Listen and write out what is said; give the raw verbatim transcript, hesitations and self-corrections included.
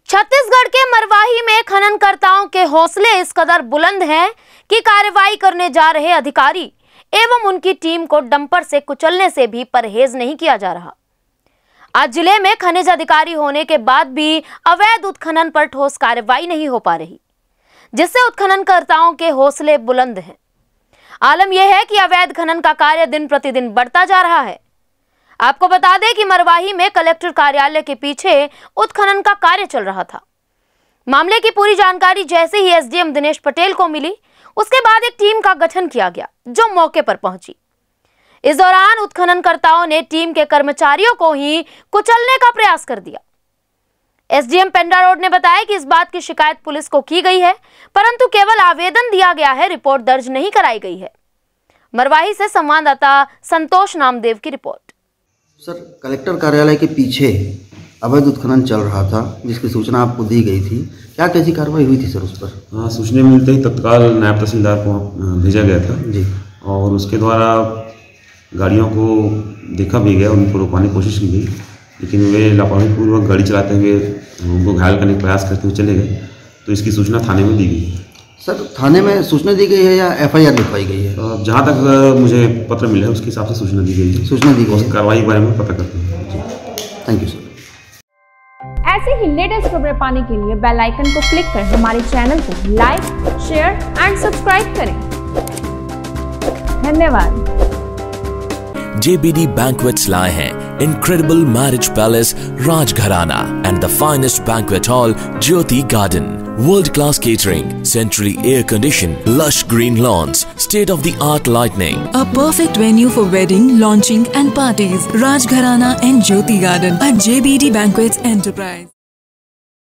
छत्तीसगढ़ के मरवाही में खननकर्ताओं के हौसले इस कदर बुलंद हैं कि कार्रवाई करने जा रहे अधिकारी एवं उनकी टीम को डंपर से कुचलने से भी परहेज नहीं किया जा रहा। आज जिले में खनिज अधिकारी होने के बाद भी अवैध उत्खनन पर ठोस कार्रवाई नहीं हो पा रही, जिससे उत्खननकर्ताओं के हौसले बुलंद हैं। आलम यह है कि अवैध खनन का कार्य दिन प्रतिदिन बढ़ता जा रहा है। आपको बता दें कि मरवाही में कलेक्टर कार्यालय के पीछे उत्खनन का कार्य चल रहा था। मामले की पूरी जानकारी जैसे ही एसडीएम दिनेश पटेल को मिली, उसके बाद एक टीम का गठन किया गया जो मौके पर पहुंची। इस दौरान उत्खननकर्ताओं ने टीम के कर्मचारियों को ही कुचलने का प्रयास कर दिया। एसडीएम पेंड्रा रोड ने बताया कि इस बात की शिकायत पुलिस को की गई है, परंतु केवल आवेदन दिया गया है, रिपोर्ट दर्ज नहीं कराई गई है। मरवाही से संवाददाता संतोष नामदेव की रिपोर्ट। सर, कलेक्टर कार्यालय के पीछे अवैध उत्खनन चल रहा था, जिसकी सूचना आपको दी गई थी। क्या कैसी कार्रवाई हुई थी सर उस पर? हाँ, सूचना मिलते ही तत्काल नायब तहसीलदार को भेजा गया था जी, और उसके द्वारा गाड़ियों को देखा भी गया, उनको रोकने की कोशिश की गई, लेकिन वे लापरवाहीपूर्वक गाड़ी चलाते हुए उनको घायल करने का प्रयास करते हुए चले गए। तो इसकी सूचना थाने में दी गई। सर, थाने में सूचना दी गई है या एफआईआर लिखवाई गई है? जहाँ तक मुझे पत्र मिला है उसके हिसाब से सूचना दी गई है। सूचना दी गई है, कार्रवाई के बारे में पता करते हैं जी। Thank you sir. ऐसे ही लेटेस्ट खबरें पाने के लिए बेल आइकन को क्लिक कर हमारे चैनल को लाइक, शेयर एंड सब्सक्राइब करें। धन्यवाद। J B D Banquets लाए हैं Incredible Marriage Palace Rajgharana and the finest banquet hall Jyoti Garden. World-class catering, centrally air-conditioned, lush green lawns, state-of-the-art lighting. A perfect venue for wedding, launching and parties. Rajgharana and Jyoti Garden at J B D Banquets Enterprise.